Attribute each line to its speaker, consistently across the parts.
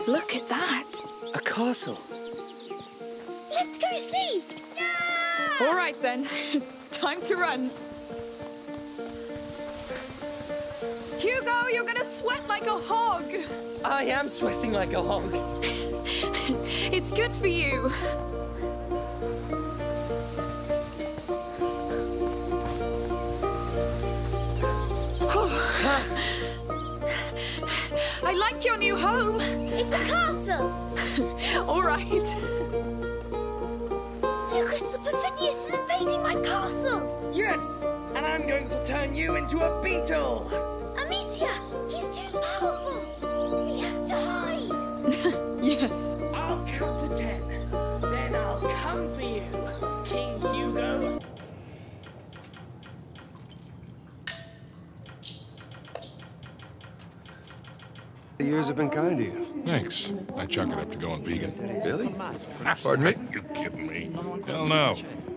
Speaker 1: Look at that.
Speaker 2: A castle.
Speaker 1: Let's go see. Yeah! All right then. Time to run. Hugo, you're gonna sweat like a hog.
Speaker 2: I am sweating like a hog.
Speaker 1: It's good for you. I like your new home.
Speaker 3: It's a castle.
Speaker 1: All right.
Speaker 3: Lucas the Perfidious is invading my castle.
Speaker 2: Yes! And I'm going to turn you into a beetle!
Speaker 3: Amicia, he's too powerful. We have to hide.
Speaker 1: Yes.
Speaker 2: I'll count to 10. Then I'll come for you, King Hugo.
Speaker 4: The years have been kind to you.
Speaker 5: Thanks. I chuck it up to going vegan.
Speaker 4: Really? Pardon me?
Speaker 5: You kidding me? Hell no.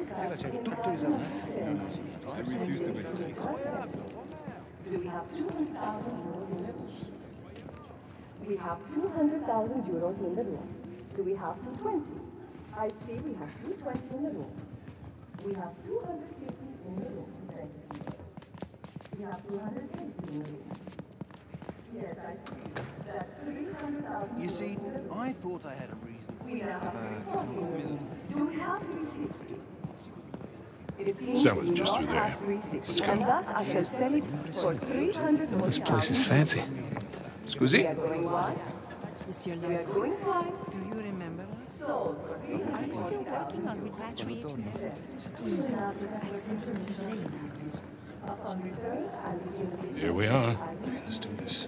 Speaker 6: We have 200,000 euros in the room. Do we have 220? I see we have 220 in the room. We have 250 in the room. Thank you. We have 250 in the room. Yes, I see. That's 300,000.
Speaker 7: You see, I thought I had a reason.
Speaker 6: We have Do we have 360?
Speaker 5: Sell it just through there. Let's go.
Speaker 6: And thus I shall sell it for 300.
Speaker 4: This place is fancy. Scusi?
Speaker 6: We are going wide.
Speaker 8: Monsieur
Speaker 6: We are going wide.
Speaker 8: do you remember us?
Speaker 6: Sold for
Speaker 8: I'm still working on repatriating it. I sent him a plane.
Speaker 6: Upon return, I'll begin.
Speaker 5: Here we are.
Speaker 4: Let's do this.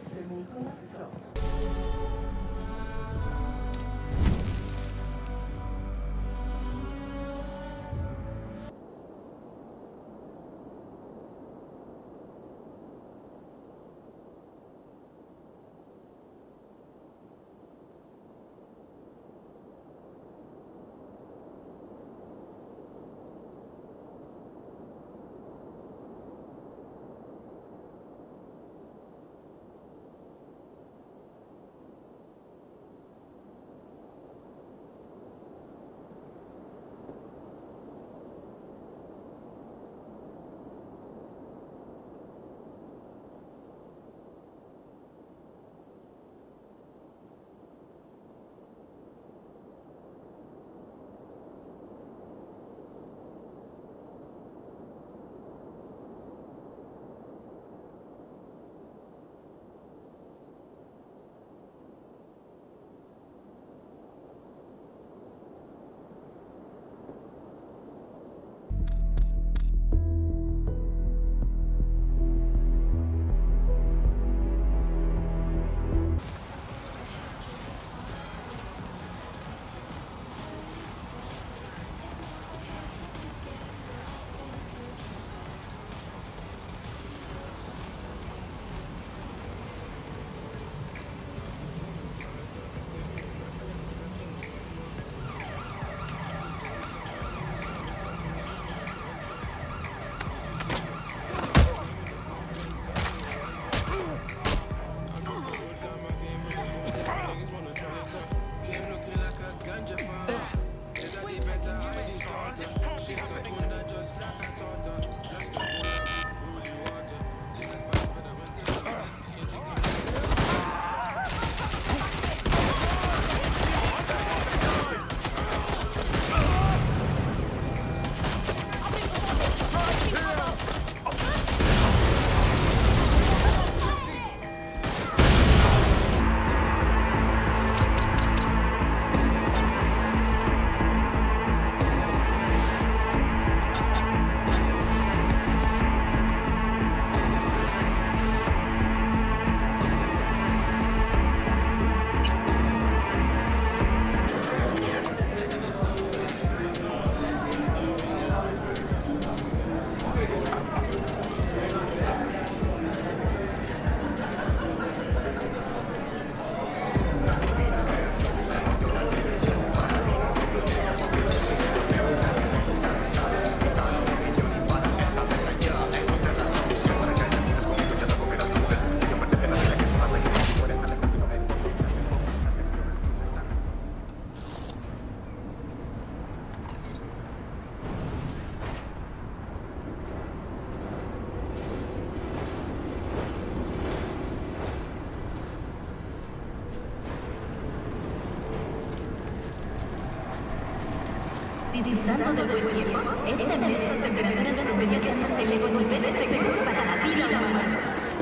Speaker 3: Disfrutando del buen tiempo, este mes las temperaturas promedios se mantienen con niveles seguros para la vida humana.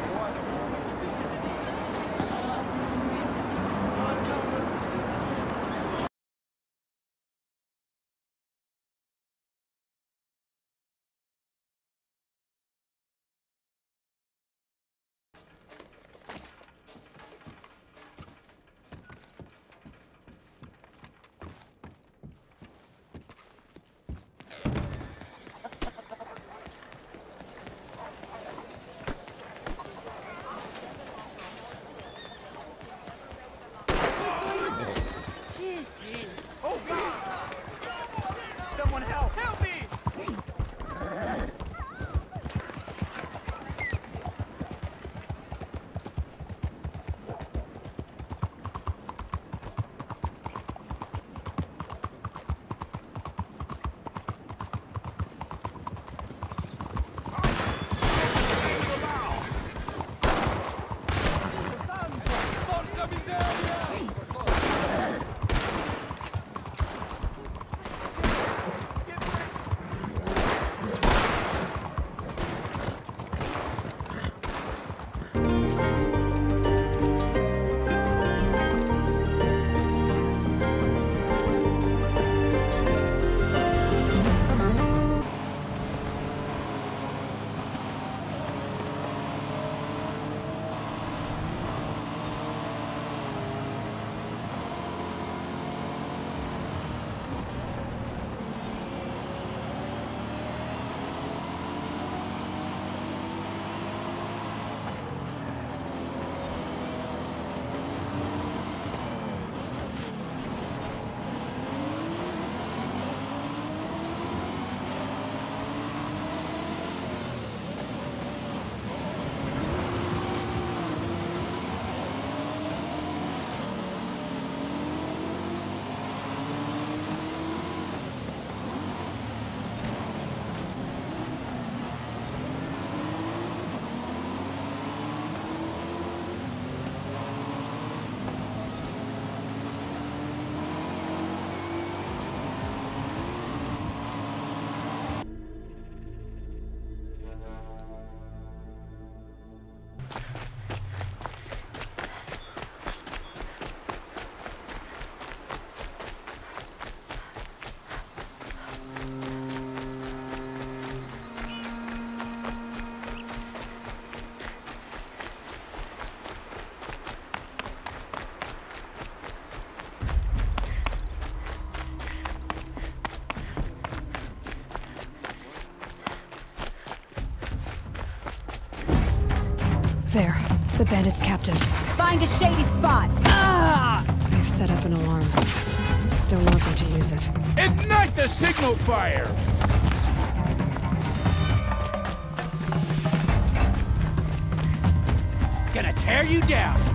Speaker 7: Someone help! Help me!
Speaker 1: There. The bandits' captives.
Speaker 9: Find a shady spot.
Speaker 1: I've set up an alarm. Don't want them to use it.
Speaker 5: Ignite the signal fire!
Speaker 7: Gonna tear you down!